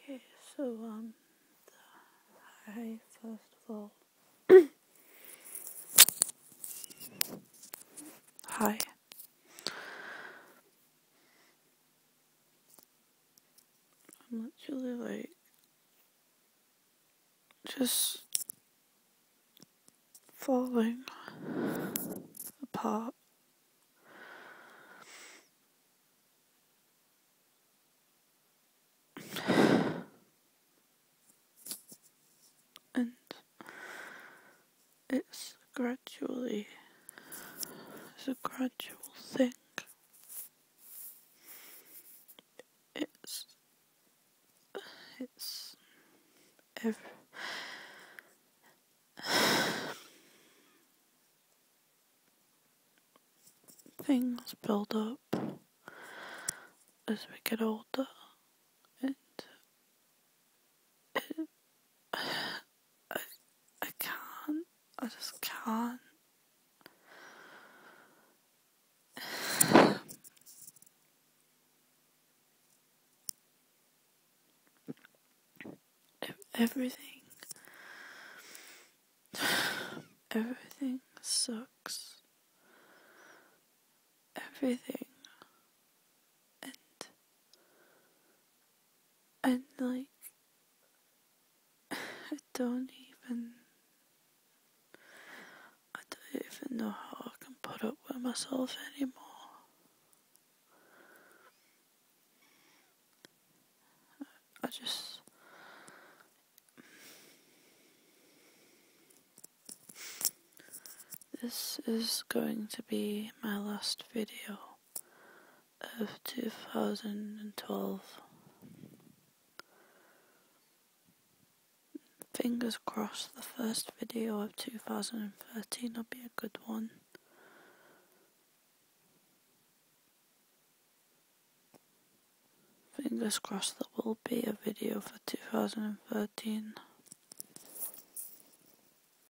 Okay, so, hi, first of all. Hi. I'm literally, just falling apart. And it's a gradual thing. It's, things build up as we get older, and I just can't. Everything sucks. Everything. And like, I don't even know how I can put up with myself anymore. This is going to be my last video of 2012. Fingers crossed the first video of 2013 will be a good one. Fingers crossed there will be a video for 2013.